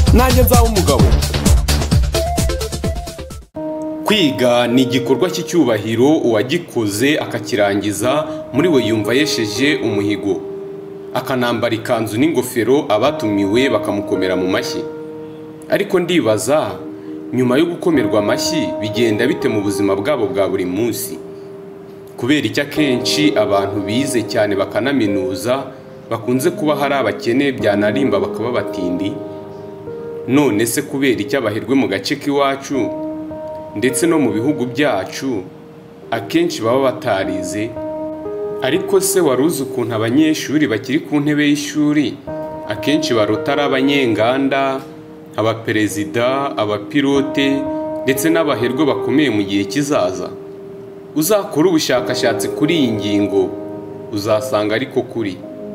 nanjye nzaba umugabo. Kwiga ni igikorwa cy'icyubahiro, uwagikoze akakirangiza muri we yumva yesheje umuhigo, akanambara ikanzu n'ingofero, abatumiwe bakamukomera mu mashyi. Ariko ndibaza, nyuma yo gukomerwa amashyi bigenda bite mu buzima bwabo bwa buri munsi? Kubera icyo akenshi abantu bize cyane bakanaminuza bakunze kuba hari abakene byanarimba bakaba batindi? None se kubera icyo abahirwe mu gace k'iwacu ndetse no mu bihugu byacu akenshi baba batarize? Ariko se waruzi ukuntu abanyeshuri bakiri ku ntebe y'ishuri akenshi barota ari abanyenganda, abaperezida, abapilote ndetse n'abaherwe bakomeye mu gihe kizaza? Uzakora ubushakashatsi kuri iyi ngingo uzasanga ariko kuri.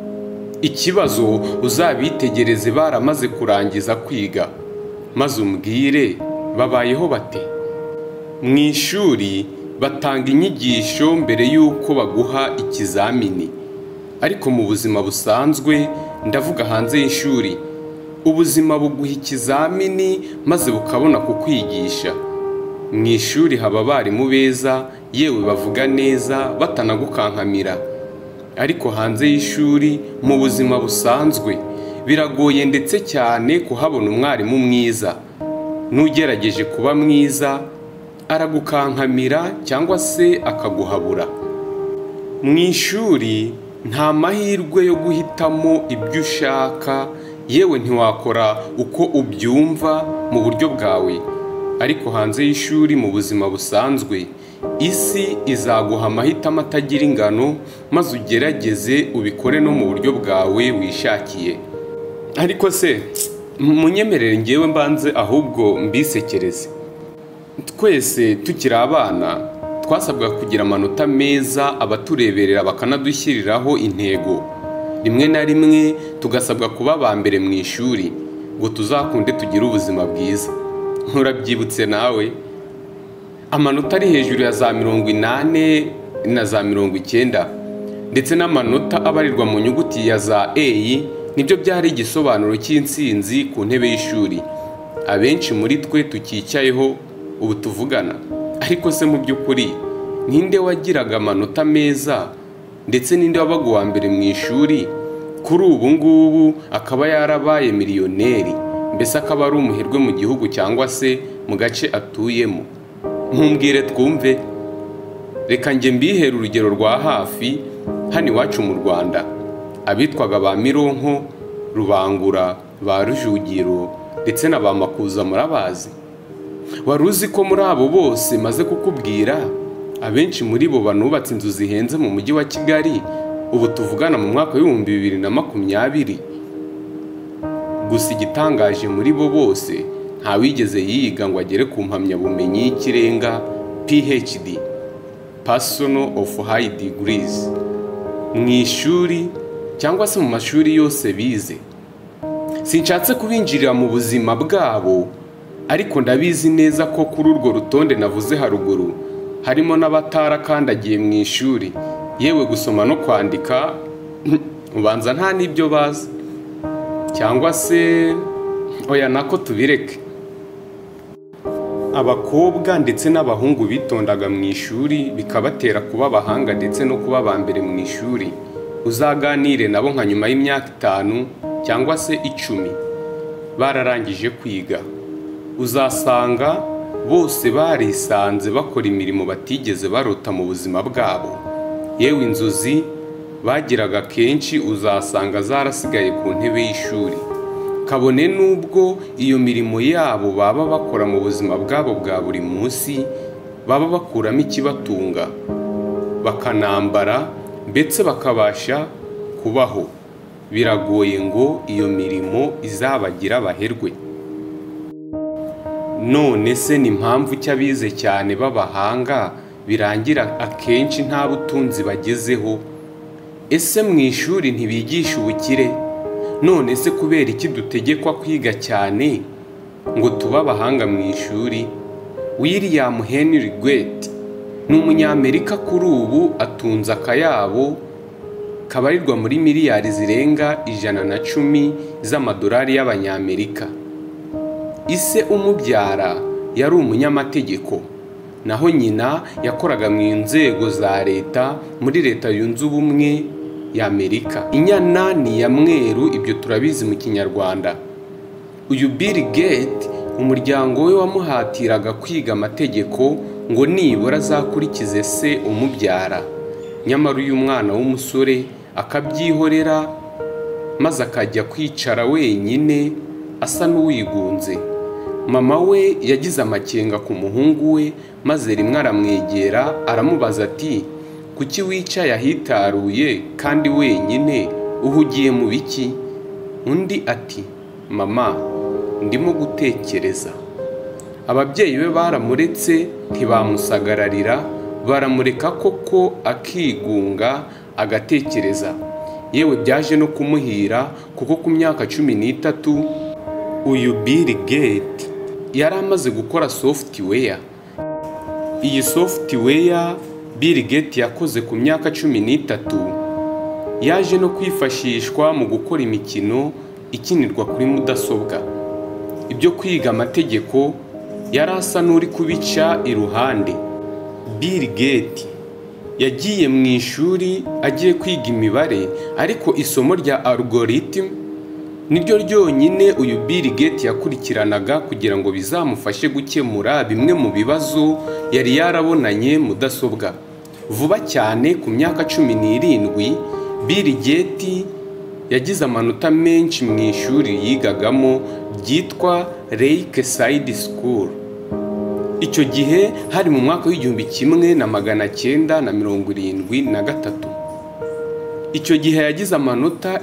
Ikibazo uzabitegereze baramaze kurangiza kwiga, maze umbwire babayeho bate? Mu ishuri batanga inyigisho mbere y'uko baguha ikizamini, ariko mu buzima busanzwe, ndavuga hanze y'ishuri, ubuzima buguha ikizamini maze bukabona kukwigisha. Mu ishuri haba abarimu beza, yewe bavuga neza batanagukankamira, ariko hanze y'ishuri mu buzima busanzwe biragoye ndetse cyane kuhabona umwarimu mwiza. N'ugerageje kuba mwiza aragukankamira cyangwa se akaguhabura. Mu ishuri nta mahirwe yo guhitamo ibyo ushaka, yewe ntiwakora uko ubyumva mu buryo bwawe. Ariko hanze y'ishuri mu buzima busanzwe, isi izaguha amahitamo atagira ingano, maze ugerageze ubikore no mu buryo bwawe wishakiye. Ariko se munyemerere ngewe mbanze ahubwo mbisekereze. Twese tukiri abana twasabwa kugira amanota meza, abatureberera bakanadushyiriraho intego. Rimwe na rimwe tugasabwa kuba aba mbere mu ishuri ngo tuzakunde tugire ubuzima bwiza. Nturabyibutse nawe? Amanota ari hejuru ya za 80 na za 90 ndetse n'amanota abarirwa mu nyuguti ya za A nibyo byari igisobanuro cy'intsinzi ku ntebe y'ishuri. Abenshi muri twe tukicayeho ubu tuvugana. Ariko se mu by'ukuri ninde wagiraga amanota meza ndetse ninde wabaga uwa mbere mu ishuri kuri ubu ngubu akaba yarabaye miliyoneri, mbese akaba ari umuherwe mu gihugu cyangwa se mu gace atuyemo? Ntumbwire twumve. Reka njye mbihera urugero rwa hafi hano iwacu mu Rwanda. Abitwaga ba Mironko, Rubangura, ba Rujugiro ndetse na ba Makuza murabazi? Waruzi ko muri abo bose maze kukubwira abenshi muri bo banubatse inzu zihenze mu mujyi wa Kigali ubu tuvugana mu mwaka w'2020? Gusa igitangaje muri bo bose ntawigeze yiga ngo agere ku mpamyabumenyi y'ikirenga PhD, Personal of High Degrees, mu ishuri cyangwa se mu mashuri yose bize. Sinshatse kubinjirira mu buzima bwabo, ariko ndabizi neza ko kuri urwo rutonde navuze haruguru harimo n'abatarakandagiye mu ishuri, yewe gusoma no kwandika ubanza nta n'ibyo bazi. Cyangwa se oya nako tubireke. Abakobwa ndetse n'abahungu bitondaga mu ishuri bikabatera kuba abahanga ndetse no kuba aba mbere mu ishuri. Uzaganire nabo nka nyuma y'imyaka 5 cyangwa se 10 bararangije kwiga, uzasanga bose barisanze bakora imirimo batigeze barota mu buzima bwabo. Yewe inzozi bagiraga kenshi uzasanga zarasigaye ku ntebe y'ishuri. Kabone nubwo iyo mirimo yabo baba bakora mu buzima bwabo bwa buri munsi baba bakuramo ikibatunga, bakanambara ndetse bakabasha kubaho, biragoye ngo iyo mirimo izabagira abaherwe. None se ni impamvu cy'abize cyane b'abahanga birangira akenshi nta butunzi bagezeho? Ese mu ishuri ntibigisha ubukire? None se kubera iki dutegekwa kwiga cyane ngo tuba abahanga mu ishuri? William Henry Gates ni umunyamerika kuri ubu atunze akayabo kabarirwa muri miliyari zirenga 110 z'amadolari y'abanyamerika. ise umubyara yari umunyamategeko, naho nyina yakoraga mu nzego za leta muri Leta Yunze Ubumwe y'Amerika. Inyana ni ya mweru, ibyo turabizi mu Kinyarwanda. Uyu Bill Gates umuryango we wamuhatiraga kwiga amategeko ngo nibura azakurikize se umubyara, nyamara uyu mwana w'umusore akabyihorera maze akajya kwicara wenyine asa n'uwigunze. Mama we yagize amakenga ku muhungu we, maze rimwe aramwegera aramubaza ati, kuki wicaye ahitaruye kandi wenyine, uhugiye mu biki? Undi ati, mama, ndimo gutekereza. Ababyeyi be baramuretse ntibamusagararira, baramureka koko akigunga agatekereza. Yewe byaje no kumuhira, kuko ku myaka 13 uyu Bill Gates yari amaze gukora software. Iyi software Bill Gates yakoze ku myaka 13 yaje no kwifashishwa mu gukora imikino ikinirwa kuri mudasobwa. Ibyo kwiga amategeko yari asa n'uri kubica iruhande. Bill Gates yagiye mu ishuri agiye kwiga imibare, ariko isomo rya algorithm niryo ryonyine uyu Bill Gates yakurikiranaga kugira ngo bizamufashe gukemura bimwe mu bibazo yari yarabonanye mudasobwa. Vuba cyane ku myaka 17 Bill Gates yagize amanota menshi mu ishuri yigagamo ryitwa Lakeside School. Icyo gihe hari mu mwaka w'1973. Icyo gihe yagize amanota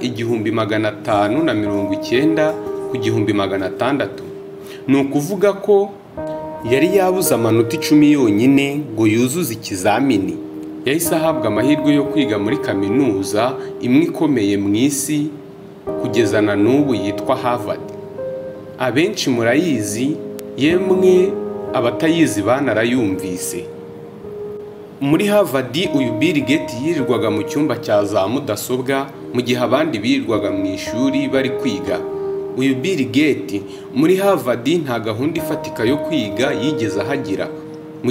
1590 ku 1600. Ni ukuvuga ko yari yabuze amanota 10 yonyine ngo yuzuze ikizamini. Yahise ahabwa amahirwe yo kwiga muri kaminuza imwe ikomeye mu isi kugeza na n'ubu yitwa Harvard. Abenshi murayizi, yemwe abatayizi banarayumvise. Muri Harvard uyu Bill Gates yirirwaga mu cyumba cya za mudasobwa mu gihe abandi birirwaga mu ishuri bari kwiga. Uyu Bill Gates muri Harvard nta gahunda ifatika yo kwiga yigeze ahagira. Mu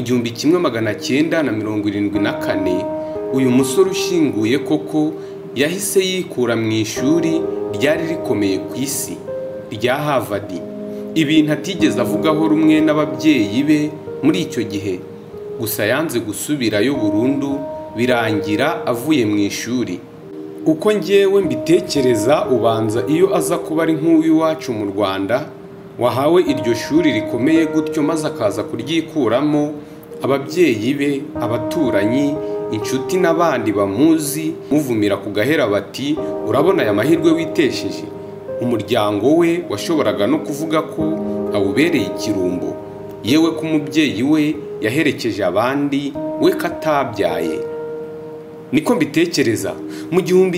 1974 uyu musore ushinguye koko yahise yikura mu ishuri ryari rikomeye ku isi rya Harvard, ibintu atigeze avugaho rumwe n'ababyeyi be muri icyo gihe. Gusa yanze gusubirayo burundu, birangira avuye mu ishuri. Uko njyewe mbitekereza, ubanza iyo aza kuba ari nk'uw'iwacu mu Rwanda wahawe iryo shuri rikomeye gutyo maze akaza kuryikuramo, ababyeyi be, abaturanyi, inshuti n'abandi bamuzi muvumira ku gahera bati, urabona aya mahirwe witesheje. Umuryango we washoboraga no kuvuga ko awubereye ikirumbo, yewe ko umubyeyi we yaherekeje abandi we katabyaye. Niko mbitekereza. Mu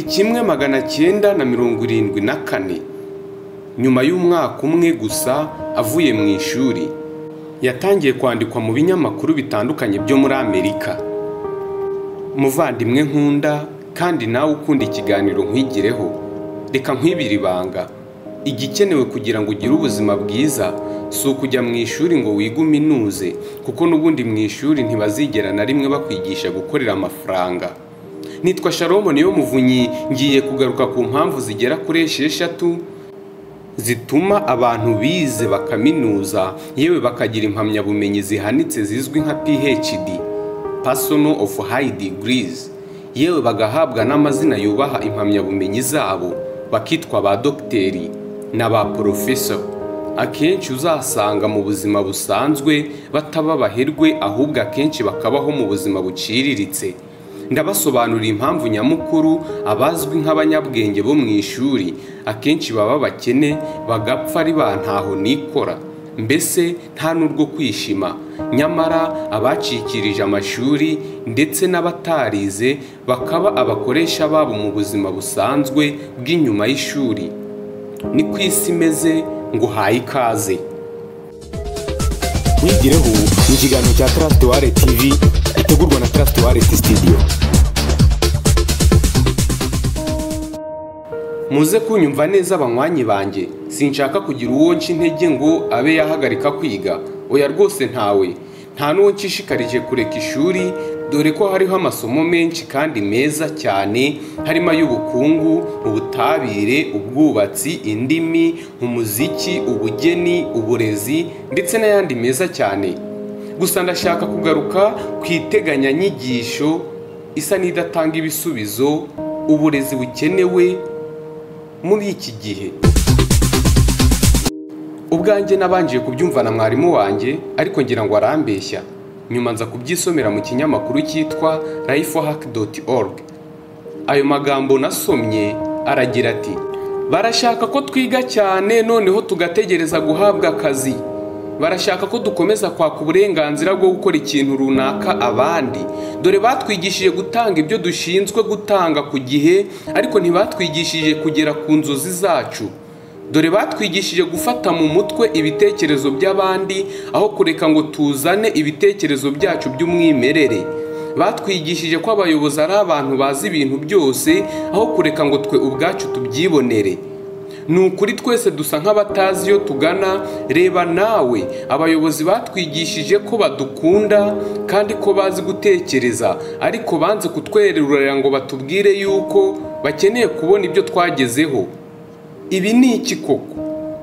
1974 nyuma y'umwaka umwe gusa avuye mu ishuri, yatangiye kwandikwa mu binyamakuru bitandukanye byo muri Amerika. Muvandimwe nkunda kandi nawe ukunda ikiganiro nkwigireho, reka nkwibira ibanga. Igikenewe kugira ngo ugire ubuzima bwiza si ukujya mu ishuri ngo wiguminuze, kuko n'ubundi mu ishuri ntibazigera na rimwe bakwigisha gukorera amafaranga. Nitwa Shalom niyo Muvunyi, ngiye kugaruka ku mpamvu zigera kuri 6 zituma abantu bize bakaminuza yewe bakagira impamyabumenyi zihanitse zizwi nka PhD, Personal of High Degrees, yewe bagahabwa n'amazina yubaha impamyabumenyi zabo, bakitwa ba dogiteri n'aba professor. Akenshi uzasanga mu buzima busanzwe bataba baherwe, ahubwo akenshi bakabaho mu buzima buciriritse. Ndabasobanurira impamvu nyamukuru abazwi nk'abanyabwenge bo mu ishuri akenshi baba bakene, bagapfa ari bantaho nikora, mbese nta n'urwo kwishima. Nyamara abacikirije amashuri ndetse n'abatarize bakaba abakoresha babo mu buzima busanzwe bw'inyuma y'ishuri. Ni ku isi imeze, ngo haye ikaze. Wigireho ni ikiganiro cya Trustware TV gitegurwa na Trustware Studio. muze kunyumva neza abanywanyi banjye, sinshaka kugira uwo nca intege ngo abe yahagarika kwiga, oya rwose ntawe, nta n'uwo nshishikarije kureka ishuri, dore ko hariho amasomo menshi kandi meza cyane, harimo ay'ubukungu, ubutabire, ubwubatsi, indimi, umuziki, ubugeni, uburezi ndetse n'ayandi meza cyane. Gusa ndashaka kugaruka ku iteganyanyigisho isa n'idatanga ibisubizo uburezi bukenewe muri iki gihe. Ubwanjye nabanje kubyumva na mwarimu wanjye, ariko ngira ngo arambeshya, nyuma nza kubyisomera mu kinyamakuru cyitwa lifehack.org. Ayo magambo nasomye aragira ati, barashaka ko twiga cyane noneho tugategereza guhabwa akazi. Barashaka ko dukomeza kwaka uburenganzira bwo gukora ikintu runaka abandi. Dore batwigishije gutanga ibyo dushinzwe gutanga ku gihe, ariko ntibatwigishije kugera ku nzozi zacu. Dore batwigishije gufata mu mutwe ibitekerezo by'abandi aho kureka ngo tuzane ibitekerezo byacu by'umwimerere. Batwigishije ko abayobozi ari abantu bazi ibintu byose aho kureka ngo twe ubwacu tubyibonere. Ni ukuri twese dusa nk'abatazi iyo tugana. Reba nawe, abayobozi batwigishije ko badukunda kandi ko bazi gutekereza, ariko banze kutwerurira ngo batubwire yuko bakeneye kubona ibyo twagezeho. Ibi ni iki koko?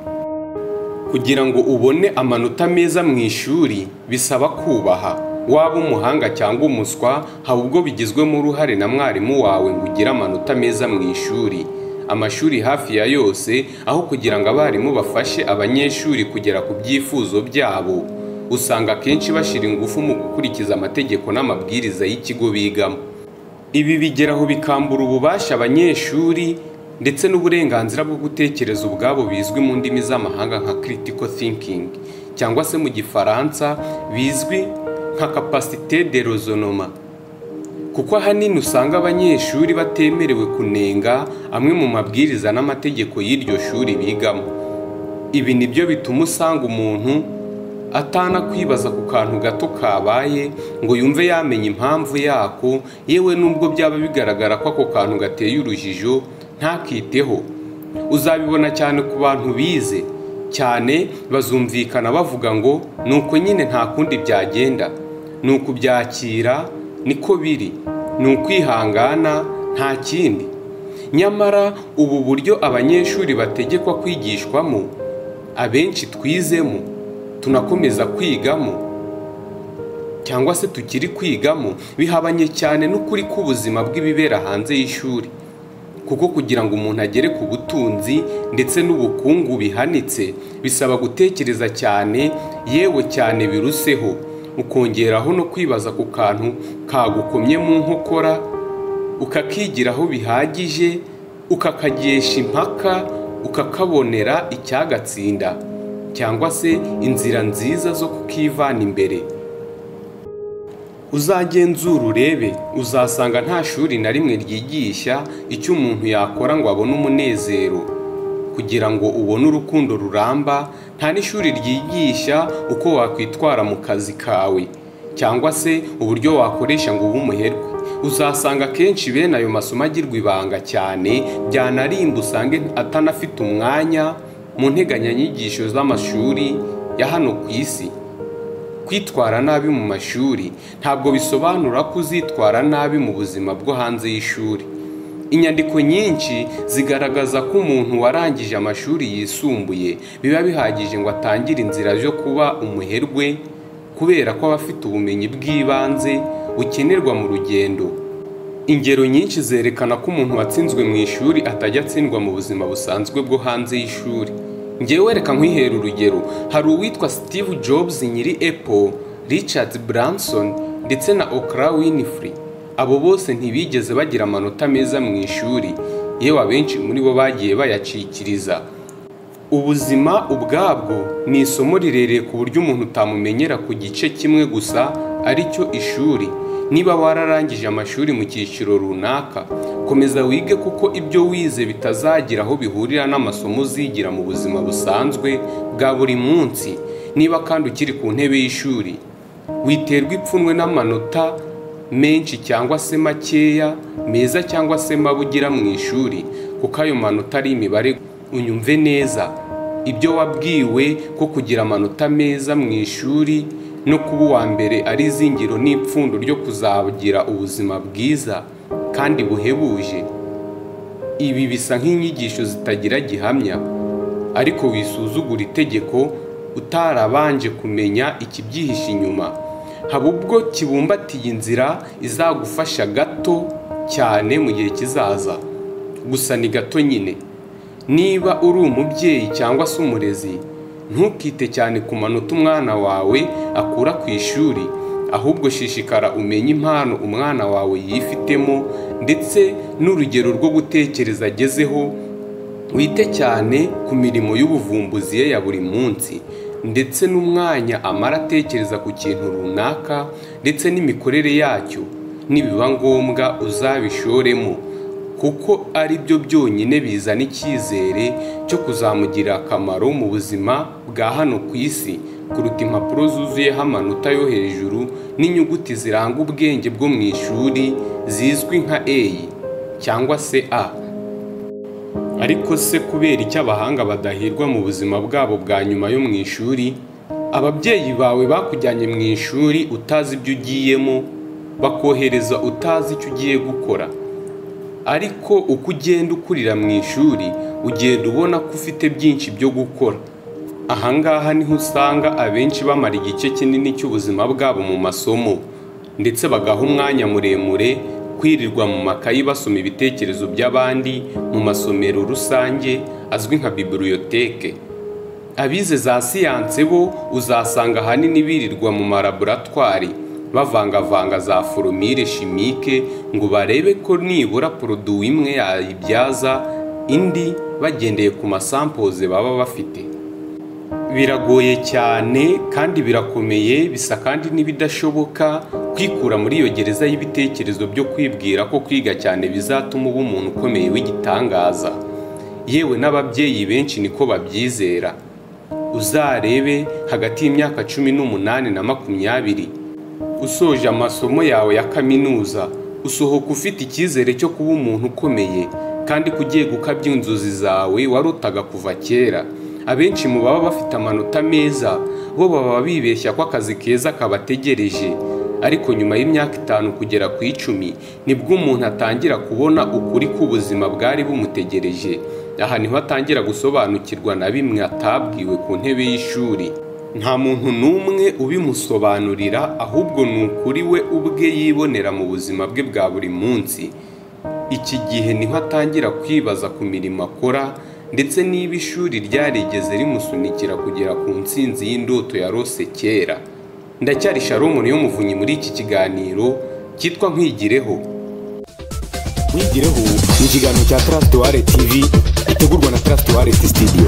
Kugira ngo ubone amanota meza mu ishuri bisaba kubaha. Waba umuhanga cyangwa umuswa, haba ubwo bigizwemo uruhare na mwarimu wawe ngo ugire amanota meza mu ishuri. Amashuri hafi ya yose, aho kugira ngo abarimu bafashe abanyeshuri kugera ku byifuzo byabo, usanga akenshi bashyira ingufu mu gukurikiza amategeko n'amabwiriza y'ikigo bigamo. Ibi bigeraho bikambura ububasha abanyeshuri ndetse n'uburenganzira bwo gutekereza ubwabo bizwi mu ndimi z'amahanga nka critical thinking, cyangwa se mu Gifaransa bizwi nka capacité de raisonnement. Kuko ahanini usanga abanyeshuri batemerewe kunenga amwe mu mabwiriza n'amategeko y'iryo shuri bigamo. Ibi nibyo bituma usanga umuntu atana kwibaza ku kantu gato kabaye ngo yumve yamenya impamvu yako, yewe nubwo byaba bigaragara ko ako kantu gateye urujijo ntakiteho. Uzabibona cyane ku bantu bize cyane, bazumvikana bavuga ngo nuko nyine nta kundi byagenda, ni ukubyakira niko biri, ni ukwihangana nta kindi. Nyamara ubu buryo abanyeshuri bategekwa kwigishwamo, abenshi twizemo, tunakomeza kwigamo cyangwa se tukiri kwigamo, bihabanye cyane n'ukuri k'ubuzima bw'ibibera hanze y'ishuri. Kuko kugira ngo umuntu agere ku butunzi ndetse n'ubukungu bihanitse, bisaba gutekereza cyane, yewe cyane biruseho, ukongeraho no kwibaza ku kantu kagukomye mu nkokora, ukakigiraho bihagije, ukakagesha impaka, ukakabonera icyagatsinda cyangwa se inzira nziza zo kukivana imbere. Uzagenzura urebe, uzasanga nta shuri na rimwe ryigisha icyo umuntu yakora ngo abone umunezero. Kugira ngo ubone urukundo ruramba, nta n'ishuri ryigisha uko wakwitwara mu kazi kawe cyangwa se uburyo wakoresha ngo ube umuherwe. Uzasanga kenshi bene ayo masomo agirwa ibanga cyane, byanarimba usange atanafite umwanya mu nteganyanyigisho z'amashuri ya hano ku isi. Kwitwara nabi mu mashuri ntabwo bisobanura ko uzitwara nabi mu buzima bwo hanze y'ishuri. Inyandiko nyinshi zigaragaza ko umuntu warangije amashuri yisumbuye biba bihagije ngo atangire inzira yo kuba umuherwe, kubera ko aba afite ubumenyi bw'ibanze bukenerwa mu rugendo. Ingero nyinshi zerekana ko umuntu watsinzwe mu ishuri atajya atsindwa mu buzima busanzwe bwo hanze y'ishuri. Ngewe reka nkwihera urugero, hari uwitwa Steve Jobs nyiri Apple, Richard Branson ndetse na Oprah Winfrey. Abo bose ntibigeze bagira amanota meza mu ishuri, yewe abenshi muri bo bagiye bayacikiriza. Ubuzima ubwabwo ni isomo rirereye ku buryo umuntu utamumenyera ku gice kimwe gusa, ari cyo ishuri. Niba wararangije amashuri mu cyiciro runaka, komeza wige kuko ibyo wize bitazagira aho bihurira n'amasomo uzigira mu buzima busanzwe bwa buri munsi. Niba kandi ukiri ku ntebe y'ishuri, witerwa ipfunwe n'amanota menshi cyangwa se makeya, meza cyangwa se mabi ugira mu ishuri, kuko ayo manota ari imibare. Unyumve neza, ibyo wabwiwe ko kugira amanota meza mu ishuri no kuba uwa mbere ari izingiro n'ipfundo ryo kuzagira ubuzima bwiza kandi buhebuje. Ibi bisa nk'inyigisho zitagira gihamya, ariko wisuzugura itegeko utarabanje kumenya ikibyihishe inyuma. Haba ubwo kibumbatiye inzira izagufasha gato cyane mu gihe kizaza, gusa ni gato nyine. Niba uri umubyeyi cyangwa se umurezi, ntukite cyane ku manota umwana wawe akura ku ishuri, ahubwo shishikara umenye impano umwana wawe yifitemo ndetse n'urugero rwo gutekereza agezeho. Wite cyane ku mirimo y'ubuvumbuzi ye ya buri munsi, ndetse n'umwanya amara atekereza ku kintu runaka ndetse n'imikorere yacyo. Nibiba ngombwa uzabishoremo, kuko ari byo byonyine bizana icyizere cyo kuzamugirira akamaro mu buzima bwa hano ku isi, kuruta impapuro zuzuyeho amanota yo hejuru n'inyuguti ziranga ubwenge bwo mu ishuri zizwi nka A cyangwa se A. Ariko se kubera icyo abahanga badahirwa mu buzima bwabo bwa nyuma yo mu ishuri? Ababyeyi bawe bakujyanye mu ishuri utazi ibyo ugiyemo, bakohereza utazi icyo ugiye gukora. Ariko uko ugenda ukurira mu ishuri, ugenda ubona ko ufite byinshi byo gukora. Ahangaha niho usanga abenshi bamara igice kinini cy'ubuzima bwabo mu masomo, ndetse bagaha umwanya muremure kwirirwa mu makayi basoma ibitekerezo by'abandi mu masomero rusange azwi nka bibliothèque. Abize za siyanse bo uzasanga ahanini birirwa mu malaboratwari bavangavanga za forumire chimique ngo barebe ko nibura produit imwe yayibyaza indi bagendeye ku masampoze baba bafite. Biragoye cyane kandi birakomeye, bisa kandi n'ibidashoboka kwikura muri iyo gereza y'ibitekerezo byo kwibwira ko kwiga cyane bizatuma uba umuntu ukomeye w'igitangaza. Yewe n'ababyeyi benshi niko babyizera. Uzarebe hagati y'imyaka 18 na 20, usoje amasomo yawe ya kaminuza, usohoka ufite icyizere cyo kuba umuntu ukomeye kandi kugiye gukabya inzozi zawe warotaga kuva kera. Abenshi mu baba bafite amanota meza bo baba bibeshya ko akazi keza kabategereje, ariko nyuma y'imyaka 5 kugera ku 10 nibwo umuntu atangira kubona ukuri k'ubuzima bwari bumutegereje. Aha niho atangira gusobanukirwa na bimwe atabwiwe ku ntebe y'ishuri. Nta muntu n'umwe ubimusobanurira, ahubwo ni ukuri we ubwe yibonera mu buzima bwe bwa buri munsi. Iki gihe niho atangira kwibaza ku mirimo akora, ndetse niba ishuri ryarigeze rimusunikira kugera ku ntsinzi y'indoto yarose kera. Ndacyari Shalom niyo muvunyi muri iki kiganiro cyitwa Nkwigireho. Nkwigireho ni ikiganiro cya Trustware TV gitegurwa na Trustware Studio.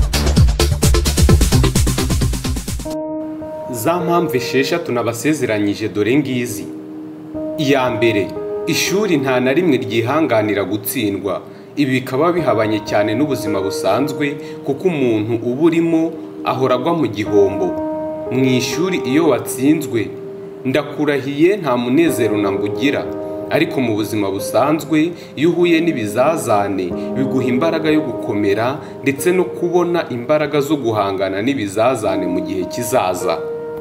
Za mpamvu 6 nabasezeranyije dore ngizi. Iya mbere, ishuri nta na rimwe ryihanganira gutsindwa. Ibi bikaba bihabanye cyane n'ubuzima busanzwe, kuko umuntu uba urimo ahora agwa mu gihombo. Mu ishuri iyo watsinzwe, ndakurahiye nta munezero nambugira, ariko mu buzima busanzwe iyo uhuye n'ibizazane biguha imbaraga yo gukomera ndetse no kubona imbaraga zo guhangana n'ibizazane mu gihe kizaza.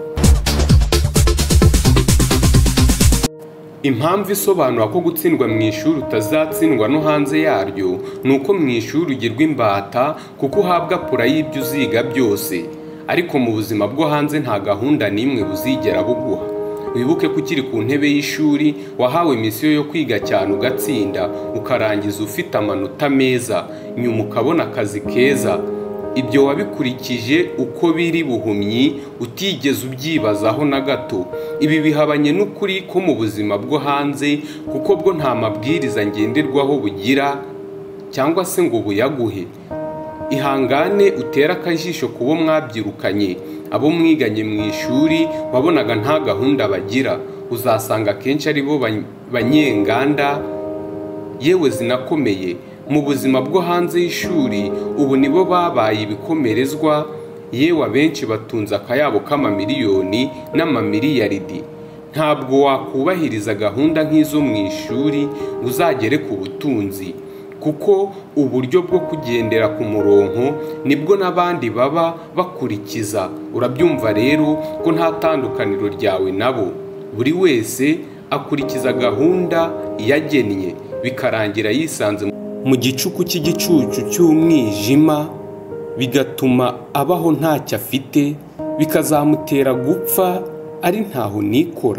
Impamvu isobanura ko gutsindwa mu ishuri utazatsindwa no hanze yaryo nuko mu ishuri ugirwa imbata kuko uhabwa pura y'ibyo uziga byose, ariko mu buzima bwo hanze nta gahunda n'imwe buzigera buguha. Wibuke ko ukiri ku ntebe y'ishuri wahawe misiyo yo kwiga cyane ugatsinda, ukarangiza ufite amanota meza, nyuma ukabona akazi keza. Ibyo wabikurikije uko biri buhumyi, utigeze ubyibazaho na gato. Ibi bihabanye n'ukuri ko mu buzima bwo hanze, kuko bwo nta mabwiriza ngenderwaho bugira cyangwa se ngo buyaguhe. Ihangane utera akajisho kubo mwabyirukanye, abo mwiganye mu ishuri wabonaga nta gahunda bagira. Uzasanga kenshi ari bo banyenganda yewe zinakomeye. Mu buzima bwo hanze y'ishuri ubu nibo babaye ibikomerezwa, yewe abenshi batunze akayabo k'amamiliyoni n'amamiliyaridi. Ntabwo wakubahiriza gahunda nk'izo mu ishuri uzagere ku butunzi, kuko uburyo bwo kugendera ku murongo nibwo n'abandi baba bakurikiza. Urabyumva rero ko nta tandukaniro ryawe nabo, buri wese akurikiza gahunda yagennye, bikarangira yisanze mu gicuku cy'igicucu cy'umwijima, bigatuma abaho ntacyo afite, bikazamutera gupfa ari ntaho nikora.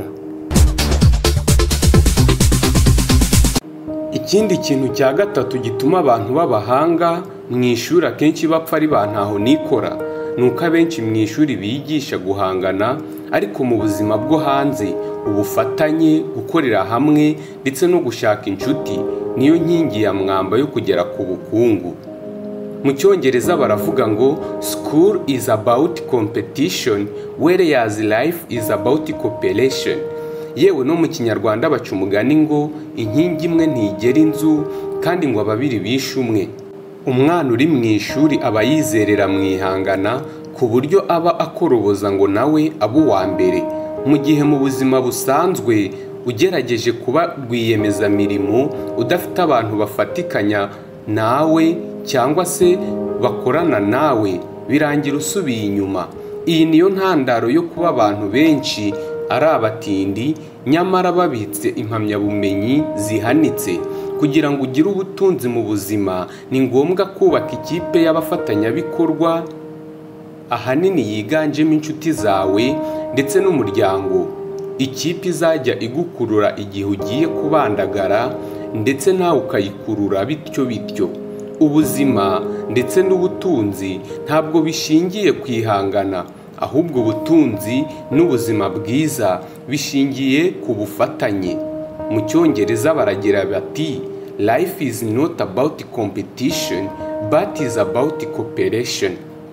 Ikindi kintu cya gatatu gituma abantu b'abahanga mu ishuri akenshi bapfa ari ba ntaho nikora, ni uko abenshi mu ishuri bigisha guhangana, ariko mu buzima bwo hanze ubufatanye, gukorera hamwe ndetse no gushaka inshuti niyo nkingi ya mwamba yo kugera ku bukungu. Mu Cyongereza baravuga ngo school is about competition whereas life is about cooperation. Yewe no mu Kinyarwanda baca umugani ngo inkingi imwe ntigera inzu, kandi ngo ababiri bishe umwe. Umwana uri mu ishuri aba yizerera mu ihangana, ku buryo aba akoroboza ngo nawe abe uwa mbere. Mu gihe mu buzima busanzwe ugerageje kuba rwiyemezamirimo, udafite abantu bafatikanya nawe cyangwa se bakorana nawe, birangira usubiye inyuma. Iyi niyo ntandaro yo kuba abantu benshi ari abatindi, nyamara babitse impamyabumenyi zihanitse. Kugira ngo ugire ubutunzi mu buzima, ni ngombwa kubaka ikipe y'abafatanyabikorwa, ahanini yiganjemo inshuti zawe ndetse n'umuryango. Ikipe izajya igukurura igihe ugiye kubandagara, ndetse nawe ukayikurura bityo. Ubuzima ndetse n'ubutunzi ntabwo bishingiye kwihangana, ahubwo ubutunzi n'ubuzima bwiza bishingiye ku bufatanye. Mu Cyongereza baragira bati life is not about competition but is about cooperation.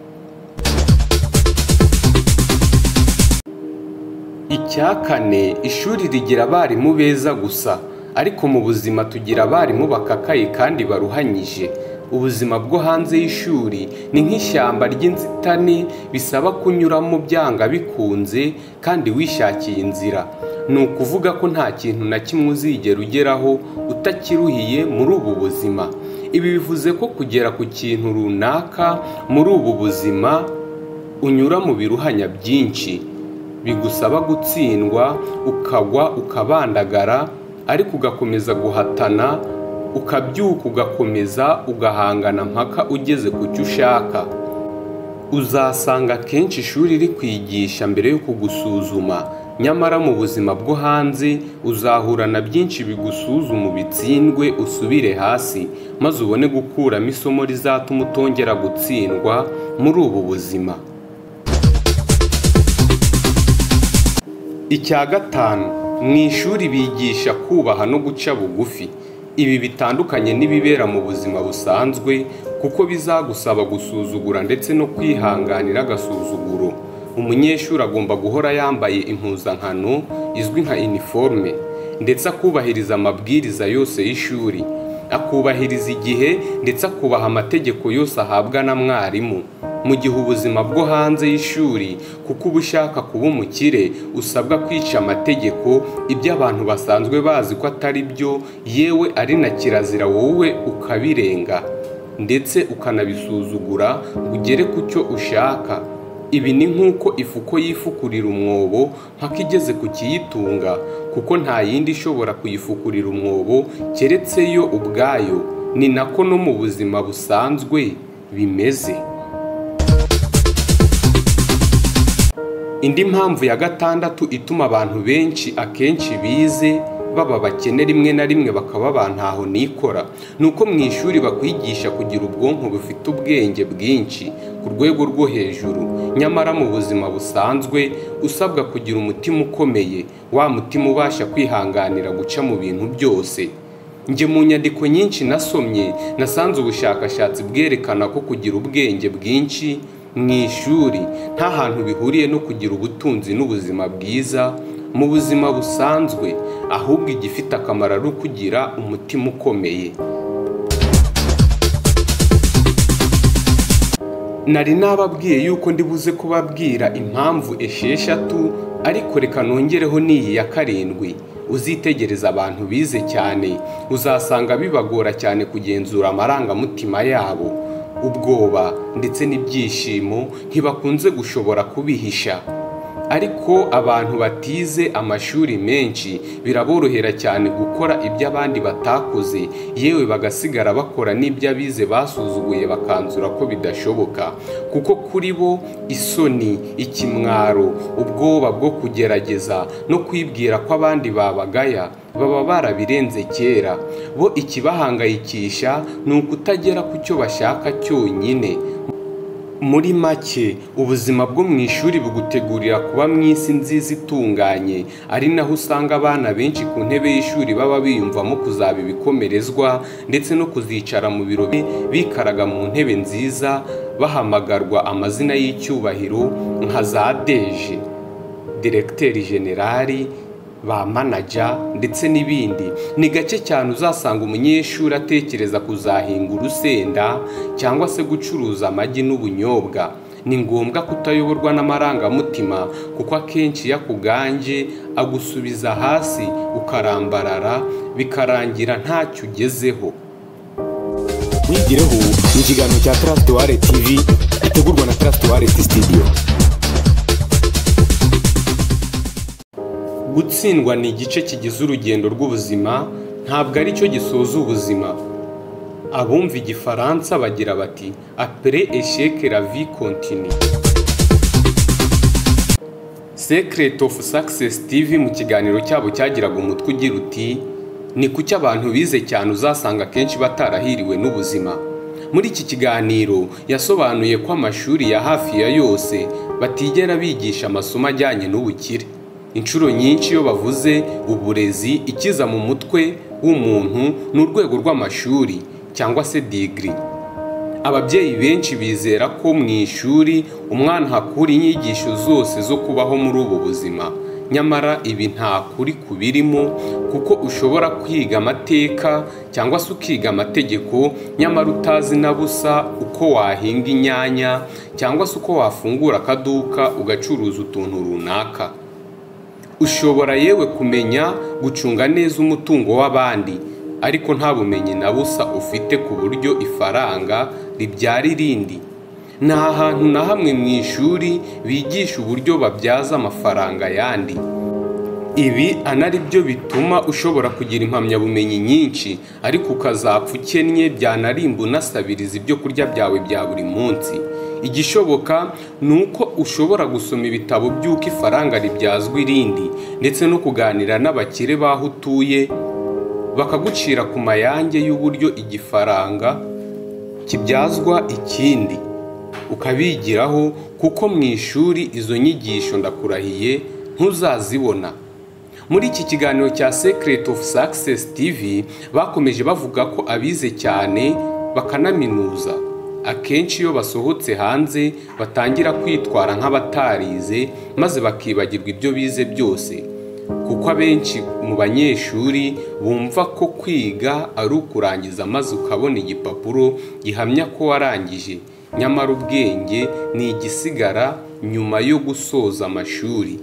Icya kane, ishuri rigira abarimu beza gusa, ariko mu buzima tugira abarimu bakakaye kandi baruhanyije. Ubuzima bwo hanze y'ishuri ni nk'ishyamba ry'inzitane, bisaba kunyuramo byanga bikunze kandi wishakiye inzira. Ni ukuvuga ko nta kintu na kimwe uzigera ugeraho utakiruhiye muri ubu buzima. Ibi bivuze ko kugera ku kintu runaka muri ubu buzima unyura mu biruhanya byinshi, bigusaba gutsindwa, ukagwa, ukabandagara, ariko ugakomeza guhatana, ukabyuka, ugakomeza ugahangana mpaka ugeze ku cyo ushaka. Uzasanga kenshi ishuri rikwigisha mbere yo kugusuzuma, nyamara mu buzima bwo hanze uzahura na byinshi bigusuzuma, ubitsindwe, usubire hasi, maze ubone gukuramo isomo rizatuma utongera gutsindwa muri ubu buzima. Icya gatanu, mu ishuri bigisha kubaha no guca bugufi. Ibi bitandukanye n'ibibera mu buzima busanzwe, kuko bizagusaba gusuzugura ndetse no kwihanganira agasuzuguro. Umunyeshuri agomba guhora yambaye impuzankano izwi nka uniforme, ndetse akubahiriza amabwiriza yose y'ishuri, akubahiriza igihe ndetse akubaha amategeko yose ahabwa na mwarimu. Mu gihe ubuzima bwo hanze y'ishuri, kuko uba ushaka kuba umukire, usabwa kwica amategeko, ibyo abantu basanzwe bazi ko atari byo, yewe ari na kirazira, wowe ukabirenga ndetse ukanabisuzugura ngo ugere ku cyo ushaka. Ibi ni nk'uko ifuko yifukurira umwobo mpaka igeze ku kiyitunga, kuko nta yindi ishobora kuyifukurira umwobo keretse yo ubwayo. Ni nako no mu buzima busanzwe bimeze. Indi mpamvu ya gatandatu ituma abantu benshi akenshi bize baba bakene, rimwe na rimwe bakaba bantaho nikora, nuko mu ishuri bakwigisha kugira ubwonko bufite ubwenge bwinshi ku rwego rwo hejuru, nyamara mu buzima busanzwe usabwa kugira umutima ukomeye, wa mutima ubasha kwihanganira guca mu bintu byose. Nge mu nyandiko nyinshi nasomye, nasanze ubushakashatsi bwerekana ko kugira ubwenge bwinshi mu ishuri nta hantu bihuriye no kugira ubutunzi n'ubuzima bwiza mu buzima busanzwe, ahubwo igifite akamaro ari ukugira umutima ukomeye. Nari nababwiye yuko ndibuze kubabwira impamvu esheshatu, ariko reka nongereho n'iyi ya karindwi. uzitegereza abantu bize cyane uzasanga bibagora cyane kugenzura amarangamutima yabo. Ubwoba ndetse n'ibyishimo ntibakunze gushobora kubihisha. Ariko abantu batize amashuri menshi biraborohera cyane gukora ibyo abandi batakoze, yewe bagasigara bakora n'ibyo abize basuzuguye bakanzura ko bidashoboka, kuko kuri bo isoni, ikimwaro, ubwoba bwo kugerageza no kwibwira ko abandi babagaya baba barabirenze kera. Bo ikibahangayikisha ni ukutagera ku cyo bashaka cyonyine. Muri make, ubuzima bwo mu ishuri bugutegurira kuba mu isi nziza itunganye, ari naho usanga abana benshi ku ntebe y'ishuri baba biyumvamo kuzaba ibikomerezwa ndetse no kuzicara mu biro bikaraga mu ntebe nziza, bahamagarwa amazina y'icyubahiro nka za deje, diregiteri generali, ba manager ndetse n'ibindi. Ni gake cyane uzasanga umunyeshuri atekereza kuzahinga urusenda cyangwa se gucuruza amagi n'ubunyobwa. Ni ngombwa kutayoborwa n'amarangamutima, kuko akenshi yakuganje agusubiza hasi ukarambarara, bikarangira ntacyo ugezeho. Mwigireho ni ikiganiro cya Trustware TV gitegurwa na Trustware Studio. Gutsindwa ni igice kigize urugendo rw'ubuzima, ntabwo ari cyo gisoza ubuzima. Abumva igifaransa bagira bati après échec la vie continue. Secret of Success TV mu kiganiro cyabo cyagiraga umutwe ugira uti ni kuki abantu bize cyane uzasanga kenshi batarahiriwe n'ubuzima. Muri iki kiganiro yasobanuye ko amashuri ya hafi ya yose batigera bigisha amasomo ajyanye n'ubukire. Inshuro nyinshi iyo bavuze uburezi, ikiza mu mutwe w'umuntu ni urwego rw'amashuri cyangwa se degree. Ababyeyi benshi bizera ko mu ishuri umwana hakura inyigisho zose zo kubaho muri ubu buzima. Nyamara ibi nta kuri kubirimo, kuko ushobora kwiga amateka cyangwa se ukiga amategeko, nyamara utazi na busa uko wahinga inyanya cyangwa se uko wafungura akaduka ugacuruza utuntu runaka. Ushobora yewe kumenya gucunga neza umutungo w'abandi, ariko nta bumenyi na busa ufite ku buryo ifaranga ribyara irindi. Nta hantu na hamwe mu ishuri bigisha uburyo babyaza amafaranga yandi. Ibi anari byo bituma ushobora kugira impamyabumenyi nyinshi, ariko ukazapfa ukennye, byanarimba unasabiriza ibyo kurya byawe bya buri munsi. Igishoboka ni uko ushobora gusoma ibitabo by'uko ifaranga ribyazwa irindi, ndetse no kuganira n'abakire baho utuye bakagucira ku mayange y'uburyo igifaranga kibyazwa ikindi, ukabigiraho, kuko mu ishuri izo nyigisho ndakurahiye ntuzazibona. Muri iki kiganiro cya Secret of Success TV bakomeje bavuga ko abize cyane bakanaminuza akenshi iyo basohotse hanze batangira kwitwara nk'abatarize, maze bakibagirwa ibyo bize byose, kuko abenshi mu banyeshuri bumva ko kwiga ari ukurangiza maze ukabona igipapuro gihamya ko warangije. Nyamara ubwenge ni igisigara nyuma yo gusoza amashuri.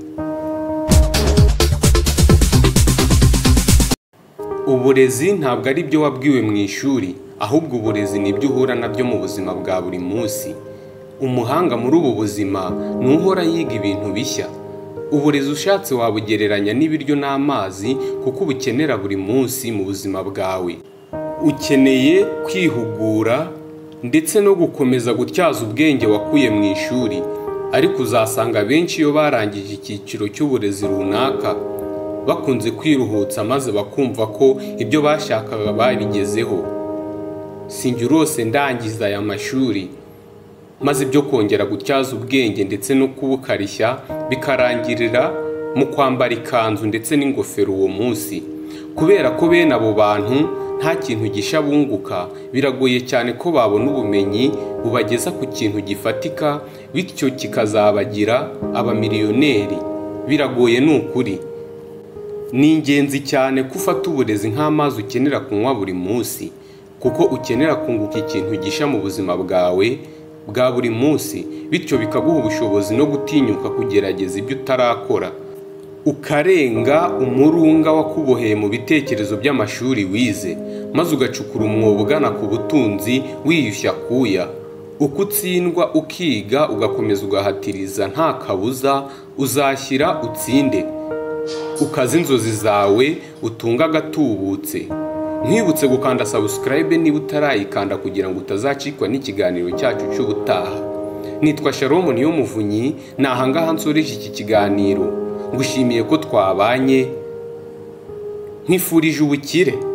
Uburezi ntabwo ari byo wabwiwe mu ishuri, ahubwo uburezi ni ibyo uhura nabyo mu buzima bwa buri munsi. Umuhanga muri ubu buzima ni uhora yiga ibintu bishya. Uburezi ushatse wabugereranya n'ibiryo n'amazi, kuko ubukenera buri munsi mu buzima bwawe. Ukeneye kwihugura ndetse no gukomeza gutyaza ubwenge wakuye mu ishuri, ariko uzasanga benshi iyo barangije icyiciro cy'uburezi runaka bakunze kwiruhutsa, maze bakumva ko ibyo bashakaga babigezeho. Sinjye urose ndangiza aya mashuri, maze ibyo kongera gutyaza ubwenge ndetse no kubukarishya bikarangirira mu kwambara ikanzu ndetse n'ingofero uwo munsi. Kubera ko bene abo bantu nta kintu gisha bunguka, biragoye cyane ko babona ubumenyi bubageza ku kintu gifatika, bityo kikazabagira abamiliyoneri. Biragoye ni ukuri. Ni ingenzi cyane ko ufata uburezi nk'amazi ukenera kunywa buri munsi, kuko ukenera kunguka ikintu gisha mu buzima bwawe bwa buri munsi, bityo bikaguha ubushobozi no gutinyuka kugerageza ibyo utarakora. ukarenga umurunga wakuboheye mu bitekerezo by'amashuri wize, maze ugacukura umwobo ugana ku butunzi wiyushya kuya. Uko utsindwa ukiga ugakomeza ugahatiriza nta kabuza, uzashyira utsinde, ukaza inzozi zawe utunga agatubutse. Nkwibutse gukanda subscribe niba utarayikanda kugira ngo utazacikwa n'ikiganiro cyacu cy'ubutaha. Nitwa Shalom Niyomuvunyi, nahangaha nsoreje iki kiganiro. Ngushimiye ko twabanye, nkwifurije ubukire.